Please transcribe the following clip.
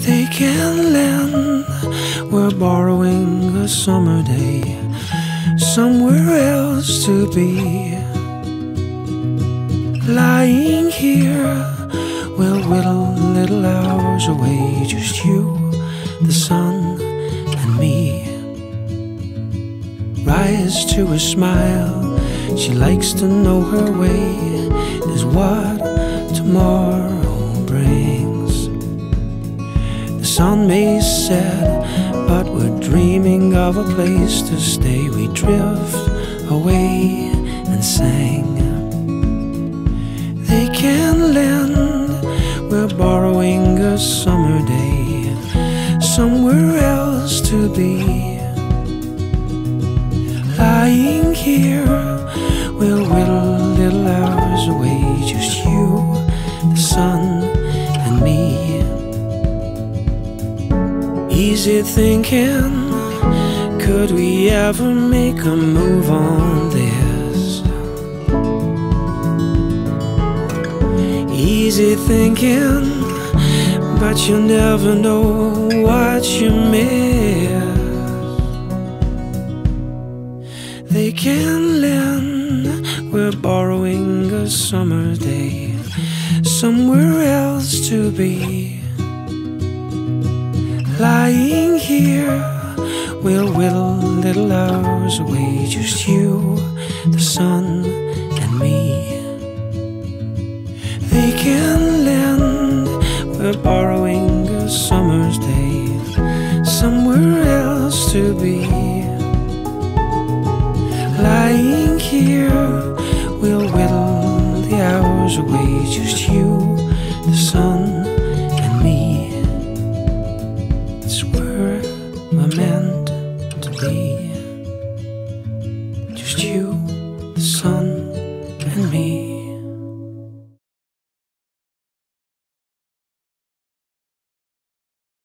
They can lend. We're borrowing a summer day, somewhere else to be. Lying here, we'll whittle little hours away, just you, the sun, and me. Rise to a smile, she likes to know her way is what tomorrow brings. The sun may set, but we're dreaming of a place to stay. We drift away and sang. They can lend. We're borrowing a summer day, somewhere else to be. Lying here, we'll whittle little hours away, just you, the sun, and me. Easy thinking, could we ever make a move on this? Easy thinking, but you never know what you miss. They can lend. We're borrowing a summer day, somewhere else to be. Lying here, we'll whittle little hours away, just you, the sun, and me. They can lend. We're borrowing a summer's day, somewhere else to be. Lying here, we'll whittle the hours away, just you, the sun, and me. It's where we're meant to be, just you,